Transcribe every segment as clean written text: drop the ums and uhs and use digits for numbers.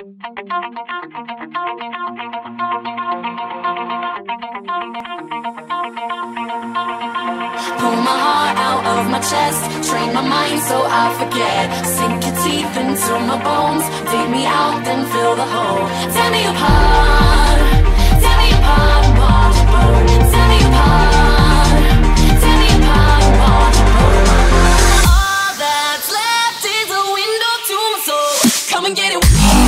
Pull my heart out of my chest, train my mind so I forget. Sink your teeth into my bones, dig me out, then fill the hole. Tear me apart, and watch it burn. Tear me apart, and watch it burn. All that's left is a window to my soul. Come and get it.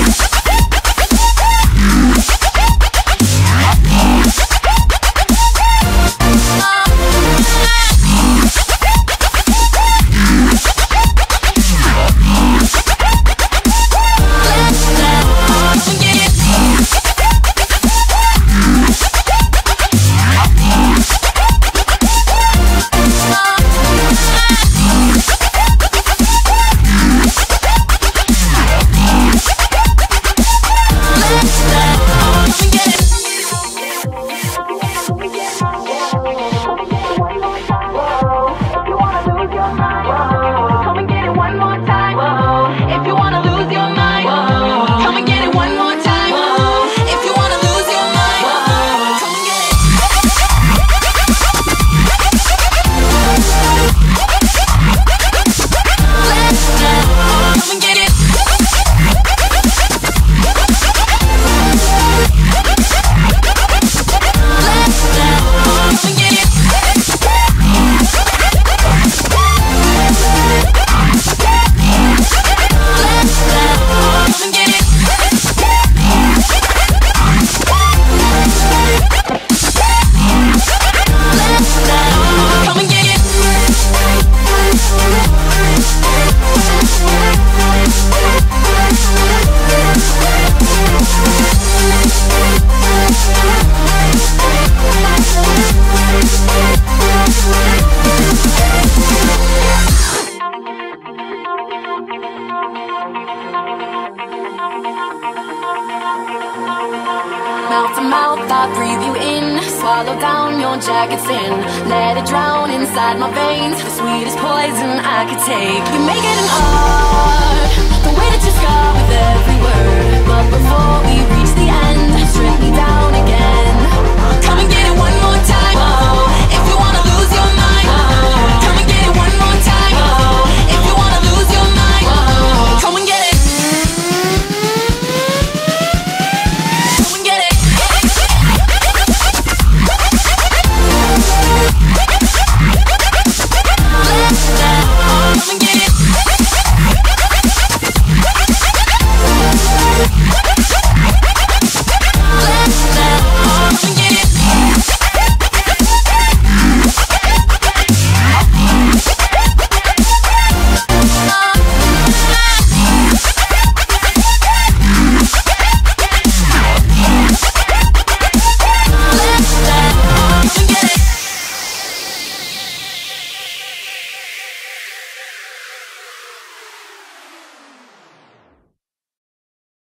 Mouth to mouth, I breathe you in. Swallow down your jacket's in. Let it drown inside my veins. The sweetest poison I could take. You make it an art, the way that you scar with every